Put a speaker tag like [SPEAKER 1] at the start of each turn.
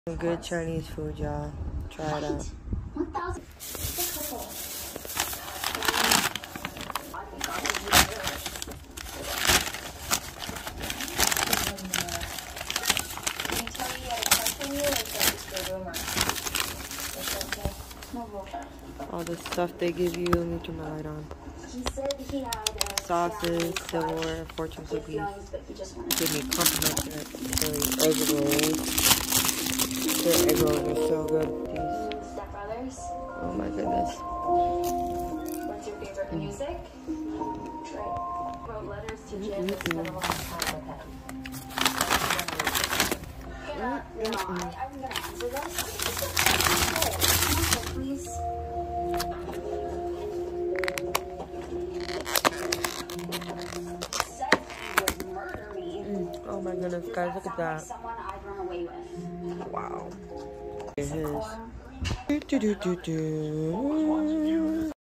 [SPEAKER 1] Some good Chinese food, y'all. Try it out. All the stuff they give you, let me turn my light on. Sauces, silverware, fortune cookies. Give me complimentary egg rolls. Their egg rolls are so good. These. Oh my goodness.
[SPEAKER 2] What's your favorite music? Wrote letters to Jim and spent a long time with him. I'm gonna answer this. Please. Said he would murder me.
[SPEAKER 1] Oh my goodness, guys, look at that.
[SPEAKER 2] Someone I'd run away with.
[SPEAKER 1] Wow. It is.